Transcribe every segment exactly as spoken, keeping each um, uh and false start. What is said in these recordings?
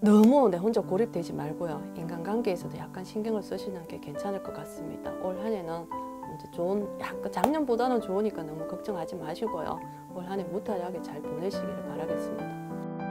너무 내 혼자 고립되지 말고요. 인간관계에서도 약간 신경을 쓰시는 게 괜찮을 것 같습니다. 올 한 해는 이제 좋은, 약간 작년보다는 좋으니까 너무 걱정하지 마시고요. 올 한 해 무탈하게 잘 보내시기를 바라겠습니다.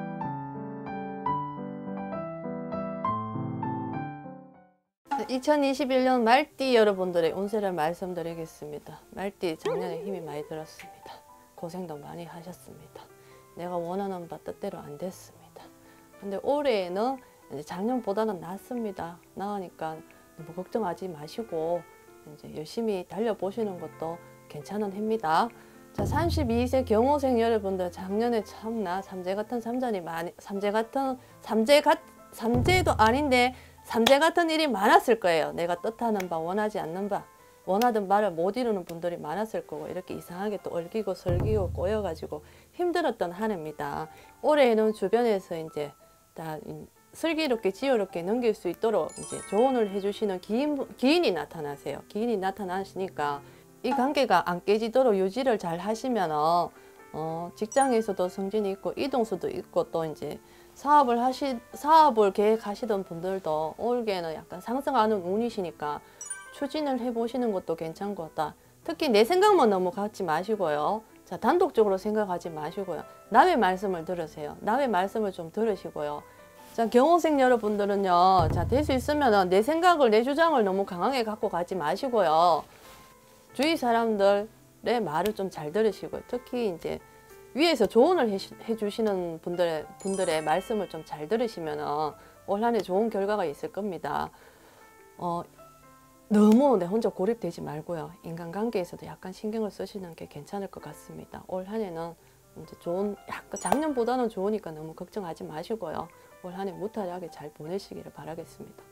이천이십일 년 말띠 여러분들의 운세를 말씀드리겠습니다. 말띠 작년에 힘이 많이 들었습니다. 고생도 많이 하셨습니다. 내가 원하는 바 뜻대로 안 됐습니다. 근데 올해는 이제 작년보다는 낫습니다. 나으니까 너무 걱정하지 마시고 이제 열심히 달려보시는 것도 괜찮은 해입니다. 자, 삼십이 세 경호생 여러분들, 작년에 참나 삼재 같은 삼전이 많이, 삼재 같은 삼재 같 삼재도 아닌데 삼재 같은 일이 많았을 거예요. 내가 뜻하는 바, 원하지 않는 바, 원하던 바를 못 이루는 분들이 많았을 거고, 이렇게 이상하게 또 얽히고 설기고 꼬여가지고 힘들었던 한 해입니다. 올해는 주변에서 이제 다 슬기롭게 지혜롭게 넘길 수 있도록 이제 조언을 해주시는 기인, 기인이 나타나세요. 기인이 나타나시니까 이 관계가 안 깨지도록 유지를 잘 하시면 어, 직장에서도 승진이 있고 이동수도 있고, 또 이제 사업을 하시 사업을 계획하시던 분들도 올해는 약간 상승하는 운이시니까 추진을 해보시는 것도 괜찮겠다. 특히 내 생각만 너무 갖지 마시고요. 자, 단독적으로 생각하지 마시고요. 남의 말씀을 들으세요. 남의 말씀을 좀 들으시고요. 자, 경호생 여러분들은요, 자, 될 수 있으면 내 생각을, 내 주장을 너무 강하게 갖고 가지 마시고요. 주위 사람들의 말을 좀 잘 들으시고요. 특히 이제 위에서 조언을 해주시는 분들의, 분들의 말씀을 좀 잘 들으시면 올 한 해 좋은 결과가 있을 겁니다. 어, 너무 내 혼자 고립되지 말고요. 인간관계에서도 약간 신경을 쓰시는 게 괜찮을 것 같습니다. 올 한 해는 이제 좋은, 약간 작년보다는 좋으니까 너무 걱정하지 마시고요. 올 한 해 무탈하게 잘 보내시기를 바라겠습니다.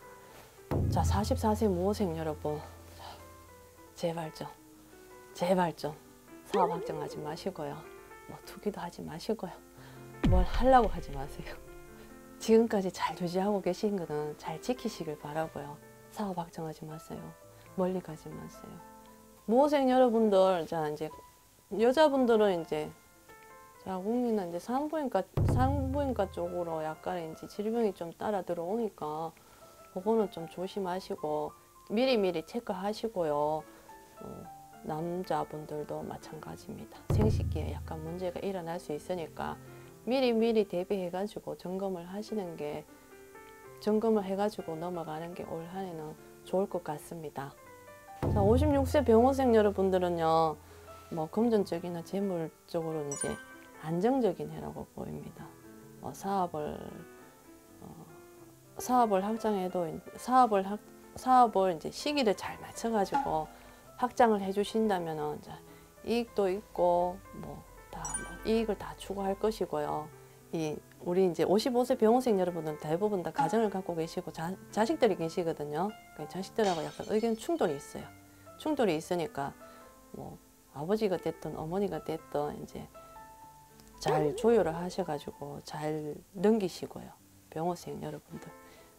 자, 사십사 세 무호생 여러분, 제발 좀, 제발 좀 사업 확정하지 마시고요. 뭐 투기도 하지 마시고요. 뭘 하려고 하지 마세요. 지금까지 잘 유지하고 계신 거는 잘 지키시길 바라고요. 사업 확정하지 마세요. 멀리 가지 마세요. 무호생 여러분들, 자, 이제 여자분들은 이제 자, 국민은 이제 산부인과 산부인과 쪽으로 약간 이제 질병이 좀 따라 들어오니까 그거는 좀 조심하시고 미리미리 체크하시고요. 어, 남자분들도 마찬가지입니다. 생식기에 약간 문제가 일어날 수 있으니까 미리미리 대비해가지고 점검을 하시는 게, 점검을 해가지고 넘어가는 게 올 한 해는 좋을 것 같습니다. 자, 오십육 세 병호생 여러분들은요, 뭐 금전적이나 재물적으로 이제 안정적인 해라고 보입니다. 어, 사업을 어, 사업을 확장해도 사업을 확, 사업을 이제 시기를 잘 맞춰가지고 확장을 해주신다면은 이익도 있고 뭐 다 뭐 이익을 다 추구할 것이고요. 이 우리 이제 오십오 세 병호생 여러분은 대부분 다 가정을 갖고 계시고 자, 자식들이 계시거든요. 그 자식들하고 약간 의견 충돌이 있어요. 충돌이 있으니까 뭐 아버지가 됐든 어머니가 됐든 이제 잘 조율을 하셔가지고 잘 넘기시고요. 병호생 여러분들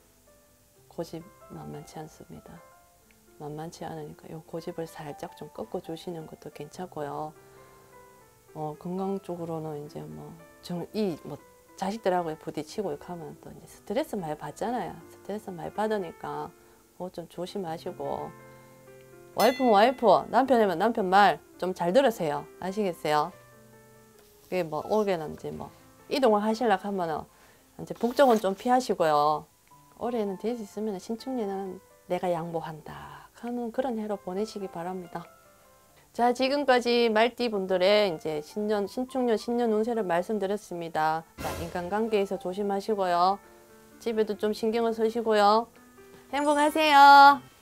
고집 만만치 않습니다. 만만치 않으니까 요 고집을 살짝 좀 꺾어 주시는 것도 괜찮고요. 어, 건강 쪽으로는 이제 뭐 정 이 뭐 자식들하고 부딪히고 이렇게 하면 또 이제 스트레스 많이 받잖아요. 스트레스 많이 받으니까 그거 좀 조심하시고, 와이프는 와이프, 남편이면 남편 말 좀 잘 들으세요. 아시겠어요? 그게 뭐 올해는 이제 뭐 이동을 하시려고 하면은 이제 북쪽은 좀 피하시고요. 올해는 될 수 있으면 신축년은 내가 양보한다 하는 그런 해로 보내시기 바랍니다. 자, 지금까지 말띠 분들의 이제 신년, 신축년, 신년 운세를 말씀드렸습니다. 자, 인간관계에서 조심하시고요. 집에도 좀 신경을 쓰시고요. 행복하세요.